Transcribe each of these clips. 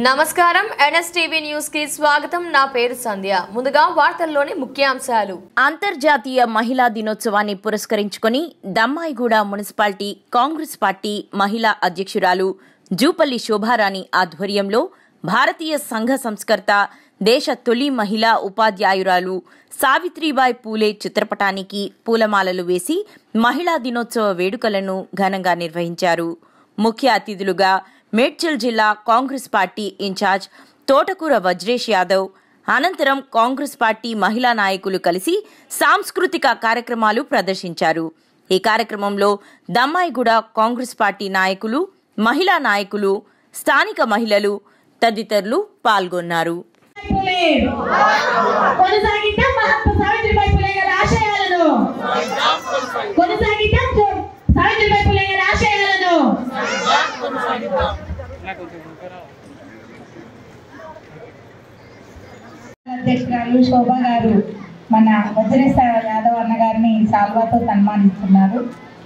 నమస్కారం NSTV news కి స్వాగతం. నా పేరు సంధ్య. ముందుగా వార్తల్లోని ముఖ్యాంశాలు. అంతర్జాతీయ మహిళా దినోత్సవాన్ని పురస్కరించుకొని దమ్మాయిగూడ మున్సిపాలిటీ కాంగ్రెస్ పార్టీ మహిళా అధ్యక్షురాలు జూపల్లి శోభారాణి ఆధ్వర్యంలో భారతీయ సంఘ సంస్కర్త దేశ తొలి మహిళా ఉపాధ్యాయురాలు సావిత్రిబాయి పూలే చిత్రపటానికి పూలమాలలు వేసి మహిళా దినోత్సవ వేడుకలను ఘనంగా నిర్వహించారు. ముఖ్య అతిథులుగా మేడ్చల్ జిల్లా కాంగ్రెస్ పార్టీ ఇన్ఛార్జ్ తోటకూర వజ్రేష్ యాదవ్, అనంతరం కాంగ్రెస్ పార్టీ మహిళా నాయకులు కలిసి సాంస్కృతిక కార్యక్రమాలు ప్రదర్శించారు. ఈ కార్యక్రమంలో దమ్మాయిగూడ కాంగ్రెస్ పార్టీ నాయకులు, మహిళా నాయకులు, స్థానిక మహిళలు తదితరులు పాల్గొన్నారు. అధ్యక్షురాలు శోభా గారు మన వజ్రేశ్ యాదవ్ అన్న గారిని సాల్వాతో సన్మానిస్తున్నారు.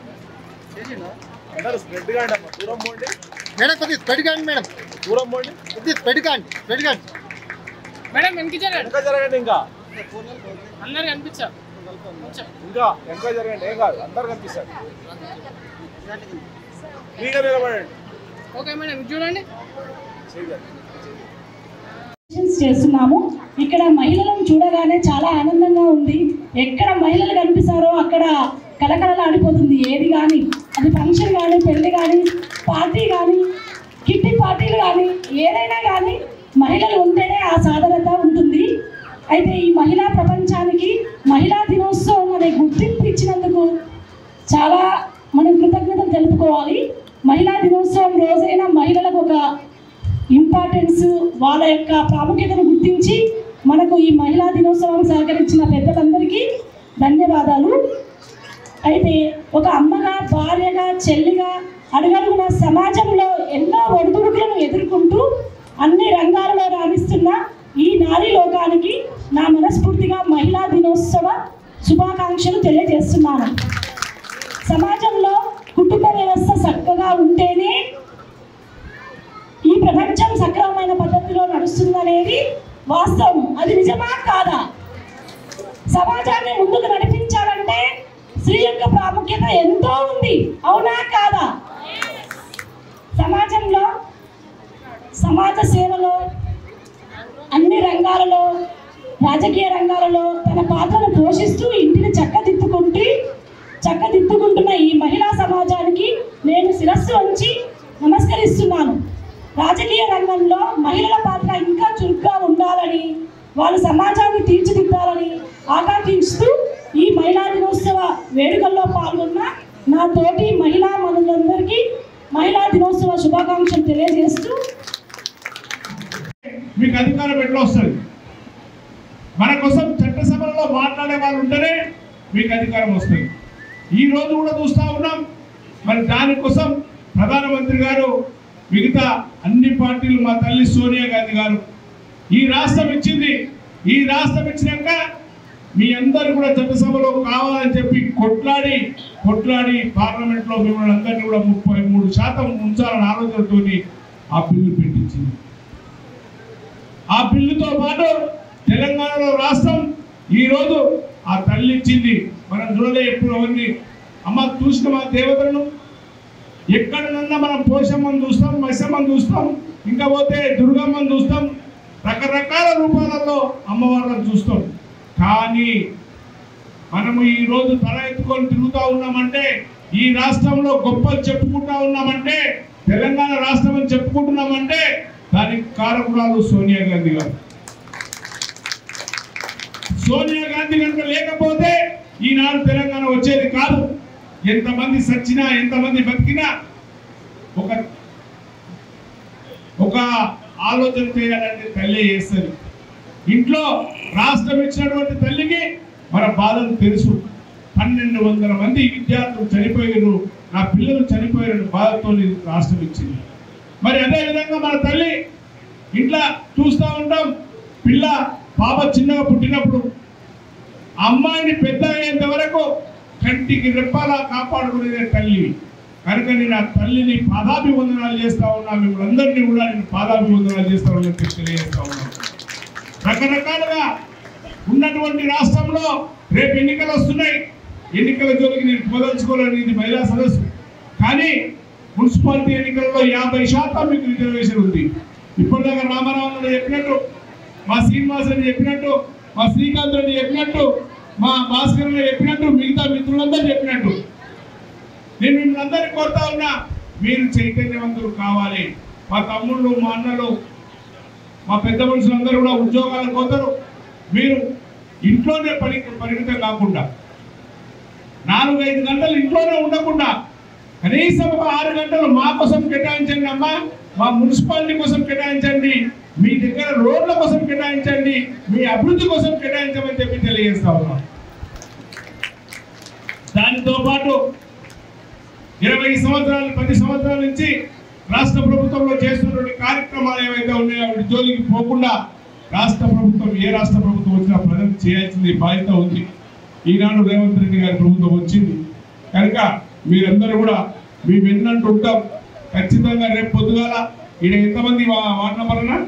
చేస్తున్నాము. ఇక్కడ మహిళలను చూడగానే చాలా ఆనందంగా ఉంది. ఎక్కడ మహిళలు కనిపిస్తారో అక్కడ కలకలలాడిపోతుంది. ఏది కానీ, అది ఫంక్షన్ కానీ, పెళ్లి కానీ, పార్టీ కానీ, కిట్టి పార్టీలు కానీ, ఏదైనా కానీ మహిళలు ఉంటేనే ఆ సాధనత ఉంటుంది. అయితే ఈ మహిళా ప్రపంచానికి మహిళా దినోత్సవం అనే గుర్తింపు ఇచ్చినందుకు చాలా మనం కృతజ్ఞతలు తెలుపుకోవాలి. మహిళా దినోత్సవం రోజైనా మహిళలకు ఒక ఇంపార్టెన్స్, వాళ్ళ యొక్క ప్రాముఖ్యతను గుర్తించి మనకు ఈ మహిళా దినోత్సవం సహకరించిన పెద్దలందరికీ ధన్యవాదాలు. అయితే ఒక అమ్మగా, భార్యగా, చెల్లిగా అడుగడుగున సమాజంలో ఎన్నో ఒడిదుడుకులను ఎదుర్కొంటూ అన్ని రంగాలలో రాణిస్తున్న ఈ నారీ లోకానికి నా మనస్ఫూర్తిగా మహిళా దినోత్సవ శుభాకాంక్షలు తెలియజేస్తున్నాను. సమాజంలో కుటుంబ వ్యవస్థ చక్కగా ఉంటేనే ఈ ప్రపంచం సక్రమమైన పద్ధతిలో నడుస్తుందనేది వాస్తవం. అది నిజమా కాదా? సమాజాన్ని ముందుకు నడిపించాలంటే స్త్రీ యొక్క ప్రాముఖ్యత ఎంతో ఉంది. అవునా కాదా? సమాజంలో, సమాజ సేవలో, అన్ని రంగాలలో, రాజకీయ రంగాలలో తన పాత్రను పోషిస్తూ ఇంటిని చక్కదిద్దుకుంటున్న ఈ మహిళా సమాజానికి నేను శిరస్సు వంచి నమస్కరిస్తున్నాను. రాజకీయ రంగంలో మహిళల పాత్ర ఇంకా చురుగ్గా ఉండాలని, వాళ్ళు సమాజాన్ని తీర్చిదిద్దాలని ఆకాంక్షిస్తూ ఈ మహిళా దినోత్సవ వేడుకల్లో పాల్గొన్న నా తోటి మహిళా మనులందరికీ మహిళా దినోత్సవ శుభాకాంక్షలు తెలియజేస్తూ, మీకు అధికారం ఎట్లా వస్తుంది? మన కోసం చట్టసభలో మాట్లాడే వాళ్ళు ఉంటేనే మీకు అధికారం వస్తుంది. ఈ రోజు కూడా చూస్తూ ఉన్నాం. మరి దానికోసం ప్రధానమంత్రి గారు, మిగతా అన్ని పార్టీలు, మా తల్లి సోనియా గాంధీ గారు ఈ రాష్ట్రం ఇచ్చింది. ఈ రాష్ట్రం ఇచ్చినాక మీ అందరు కూడా చట్టసభలో కావాలని చెప్పి కొట్లాడి పార్లమెంట్లో మిమ్మల్ని అందరినీ కూడా 33% ఉంచాలని ఆలోచనతో ఆ బిల్లు పెట్టించింది. ఆ బిల్లుతో పాటు తెలంగాణలో రాష్ట్రం ఈరోజు ఆ తల్లి ఇచ్చింది. మనం చూడలే ఎప్పుడు అవన్నీ. అమ్మ చూసిన మా దేవతలను ఎక్కడనన్నా మనం పోషమ్మని చూస్తాం, మైసమ్మని చూస్తాం, ఇంకా పోతే దుర్గమ్మని చూస్తాం, రకరకాల రూపాలలో అమ్మవార్లను చూస్తాం. కానీ మనము ఈరోజు తల ఎత్తుకొని తిరుగుతూ ఉన్నామంటే, ఈ రాష్ట్రంలో గొప్పలు చెప్పుకుంటా ఉన్నామంటే, తెలంగాణ రాష్ట్రం అని చెప్పుకుంటున్నామంటే దానికి కారకురాలు సోనియా గాంధీ గారు. సోనియా గాంధీ కనుక లేకపోతే ఈనాడు తెలంగాణ వచ్చేది కాదు. ఎంతమంది సచ్చినా, ఎంతమంది బతికినా ఒక ఆలోచన చేయాలంటే తల్లి చేస్తుంది. ఇంట్లో రాష్ట్రం ఇచ్చినటువంటి తల్లికి మన బాధలు తెలుసు. 1200 మంది విద్యార్థులు చనిపోయారు, నా పిల్లలు చనిపోయారని బాధతో రాష్ట్రం ఇచ్చింది. మరి అదేవిధంగా మన తల్లి ఇంట్లో చూస్తూ ఉంటాం. పాప చిన్నగా పుట్టినప్పుడు అమ్మాయిని పెద్ద అయ్యేంత వరకు కంటికి రెప్పాలా కాపాడుకునేదే తల్లి. కనుక నేను ఆ తల్లిని పాదాభివందనాలు చేస్తా ఉన్నా, మిమ్మల్ని అందరినీ కూడా నేను పాదాభివందనాలు చేస్తా ఉన్నాను, తెలియజేస్తా ఉన్నాను. రకరకాలుగా ఉన్నటువంటి రాష్ట్రంలో రేపు ఎన్నికలు వస్తున్నాయి. ఎన్నికల జోలికి నేను పోదలుచుకోలేని ఇది మహిళా సదస్సు. కానీ మున్సిపాలిటీ ఎన్నికల్లో 50% మీకు రిజర్వేషన్ ఉంది. ఇప్పటిదాకా రామారావు చెప్పినట్టు, మా శ్రీనివాస్ రెడ్డి చెప్పినట్టు, మా శ్రీకాంత్ రెడ్డి చెప్పినట్టు, మా భాస్కర్ రెడ్డి చెప్పినట్టు, మిగతా మిత్రులందరూ చెప్పినట్టు నేను మిమ్మల్ని అందరినీ కోరుతా ఉన్నా, మీరు చైతన్యవంతులు కావాలి. మా తమ్ముళ్ళు, మా అన్నలు, మా పెద్ద మనుషులందరూ కూడా ఉద్యోగాలకు పోతారు. మీరు ఇంట్లోనే పరిమితం కాకుండా 4-5 గంటలు ఇంట్లోనే ఉండకుండా కనీసం ఒక 6 గంటలు మా కోసం కేటాయించండి అమ్మా, మా మున్సిపాలిటీ కోసం కేటాయించండి, మీ దగ్గర రోడ్ల కోసం కేటాయించండి, మీ అభివృద్ధి కోసం కేటాయించమని చెప్పి తెలియజేస్తా ఉన్నాం. దానితో పాటు 20 సంవత్సరాలు 10 సంవత్సరాల నుంచి రాష్ట్ర ప్రభుత్వంలో చేస్తున్నటువంటి కార్యక్రమాలు ఏవైతే ఉన్నాయో వాటి జోలికి పోకుండా రాష్ట్ర ప్రభుత్వం, ఏ రాష్ట్ర ప్రభుత్వం వచ్చినా ప్రజలు చేయాల్సింది బాధ్యత ఉంది. ఈనాడు రేవంత్ రెడ్డి గారి ప్రభుత్వం వచ్చింది కనుక మీరందరూ కూడా మీ విన్నట్టు ఉంటాం. ఖచ్చితంగా రేపు పొద్దుగాల ఈయన ఎంతమంది వార్డు నంబర్ అన్నా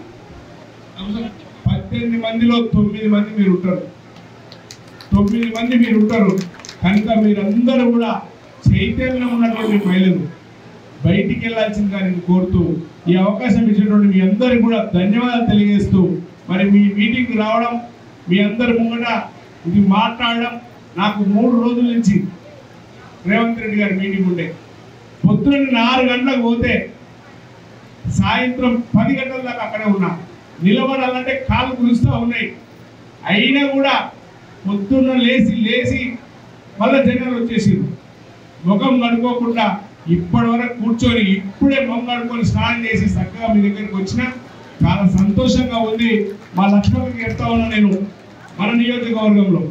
18 మందిలో 9 మంది మీరు ఉంటారు. 9 మంది మీరు ఉంటారు కనుక మీరందరూ కూడా చైతన్యం ఉన్నటువంటి మహిళలు బయటికి వెళ్ళాల్సిందిగా నేను కోరుతూ ఈ అవకాశం ఇచ్చినటువంటి మీ అందరికీ కూడా ధన్యవాదాలు తెలియజేస్తూ, మరి మీ మీటింగ్కి రావడం, మీ అందరి ముంగట ఇది మాట్లాడడం, నాకు 3 రోజుల నుంచి రేవంత్ రెడ్డి గారి మీటింగ్ ఉండే. పొద్దున్న 4 గంటలకు పోతే సాయంత్రం 10 గంటల దాకా అక్కడే ఉన్నా. నిలబడాలంటే కాళ్ళు కురుస్తూ ఉన్నాయి. అయినా కూడా పొద్దున్న లేచి మళ్ళీ జనాలు వచ్చేసారు. ముఖం కడుక్కోకుండా ఇప్పటి వరకు కూర్చొని ఇప్పుడే ముఖం కడుక్కొని స్నానం చేసి చక్కగా మీ దగ్గరికి వచ్చిన చాలా సంతోషంగా ఉంది. మా లక్ష్మణకి చెప్తా ఉన్నా, నేను మన నియోజకవర్గంలో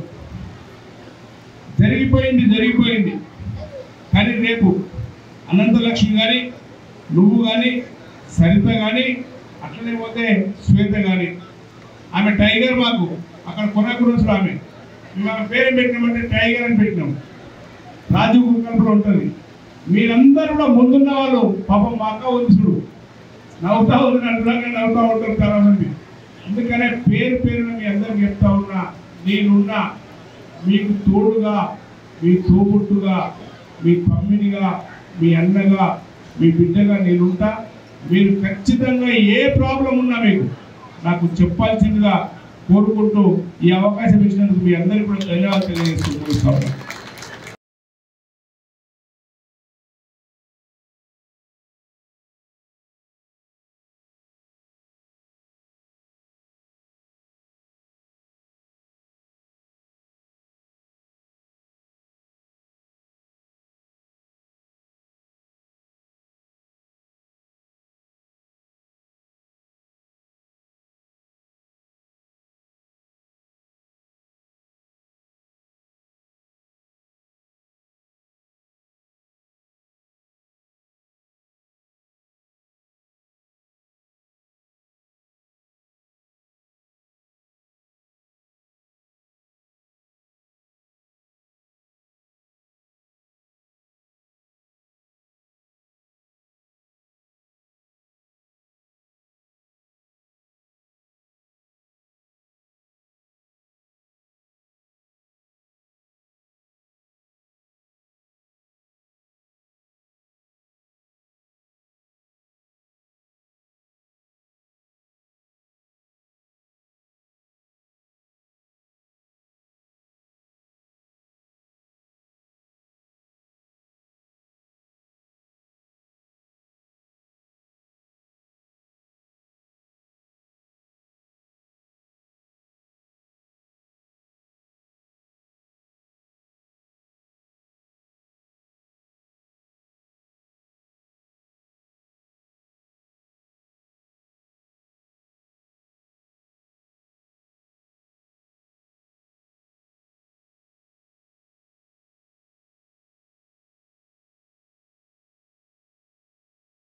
జరిగిపోయింది కానీ రేపు అనంతలక్ష్మి కానీ, నువ్వు కానీ, సరిత కానీ, అట్లనే పోతే శ్వేత కానీ, ఆమె టైగర్ మాకు అక్కడ కొనగురుసులు ఆమె పేరు పెట్టినామంటే టైగర్ అని పెట్టినాం. రాజీవ్ గురుకల్పలో ఉంటుంది. మీరందరూ కూడా ముందున్న వాళ్ళు పాపం మా అక్క వంశుడు నవ్వుతా ఉంది, అట్లాగే నవ్వుతూ ఉంటారు చాలా మంది. అందుకనే పేరున మీ అందరికి చెప్తా ఉన్నా, నేనున్నా మీకు తోడుగా, మీ తోబుట్టుగా, మీ తమ్మిడిగా, మీ అన్నగా, మీ బిడ్డగా నేనుంటా. మీరు ఖచ్చితంగా ఏ ప్రాబ్లం ఉన్నా మీకు నాకు చెప్పాల్సిందిగా కోరుకుంటూ ఈ అవకాశం ఇచ్చినందుకు మీ అందరికీ కూడా ధన్యవాదాలు తెలియజేస్తూ